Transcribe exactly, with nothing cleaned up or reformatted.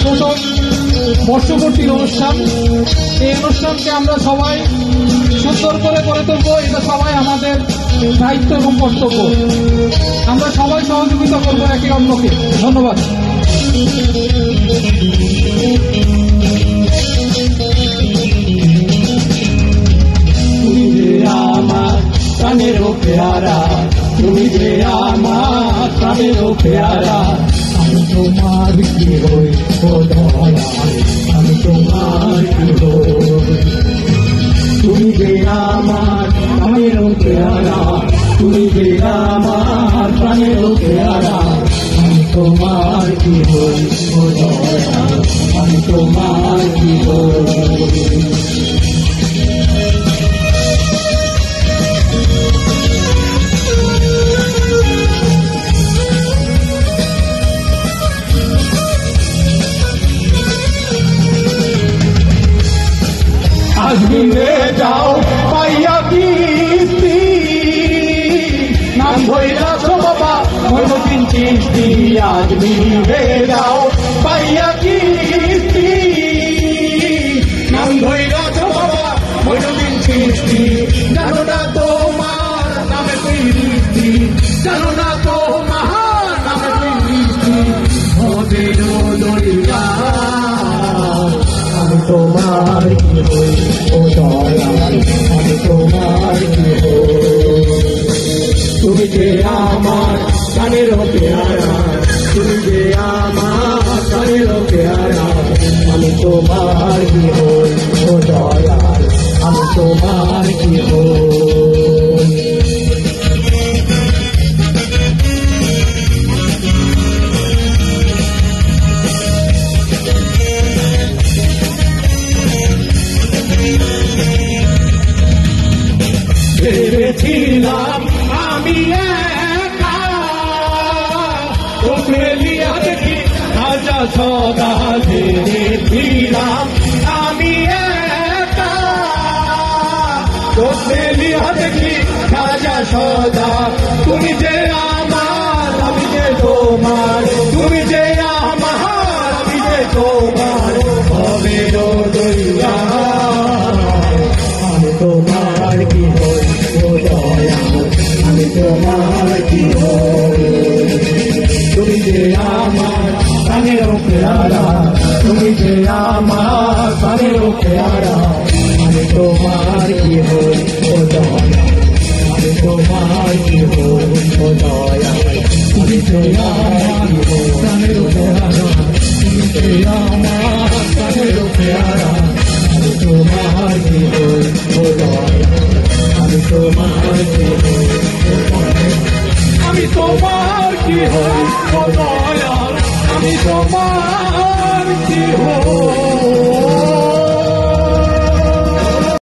প্রথম বর্ষপূর্তির অনুষ্ঠান। এই অনুষ্ঠানকে আমরা সবাই সুন্দর করে করে তুলবো, এটা সবাই আমাদের দায়িত্ব এবং কর্তব্য। আমরা সবাই সহযোগিতা করবো একে অন্যকে। ধন্যবাদ। তুমি যে আমার প্রাণেরও পেয়ারা, তুমি যে আমার প্রাণেরও পেয়ারা, আমি তোমার কি হই ও দয়াল, আমি তোমার কি হই। তুমি যে আমার প্রাণেরও পেয়ারা, তুমি যে আমার প্রাণেরও পেয়ারা, আমি তোমার কি হই ও দয়াল, আমি তোমার কি হই। আজ মিলে যাও পাইয়া কিস্তি, নাম ধইরাছ বাবা মইনুদ্দিন চিশতি। আজ মিলে যাও পাইয়া কিস্তি, নাম ধইরাছ বাবা মইনুদ্দিন চিশতি। জানো না তোমার নামে কীর্তি, জানো না তোমার নামে কীর্তি, হবে দরিয়া আমি তোমার কি হই ও দয়াল, আমি তোমার কি হই। তুমি যে আমার প্রাণেরও পেয়ারা, তুমি যে আমার প্রাণেরও পেয়ারা, আমি তোমার কি হই ও দয়াল, আমি তোমার কি হই। ভেবেছিলাম আমি একা, তোকে লিয়া দেখি রাজা সদা। ভেবেছিলাম আমি একা, তোকে লিয়া দেখি রাজা সদা। তুমি যে আমার আমি যে তোমার, তুমি যে আমার আমি যে তোমার, হবে দরিয়া আমি তোমার কি হই ও দয়াল, আমি তোমার কি হই। তুমি যে আমার প্রাণেরও পেয়ারা, তুমি যে আমার প্রাণেরও পেয়ারা, আমি তোমার কি হই ও দয়াল, আমি তোমার কি হই ও দয়াল। তুমি যে আমার প্রাণেরও পেয়ারা, তুমি যে আমার প্রাণেরও পেয়ারা, আমি তোমার কি হই ও দয়াল, আমি তোমার কি হই ও দয়াল, আমি তোমার কি হই ও দয়াল, আমি তোমার কি হই।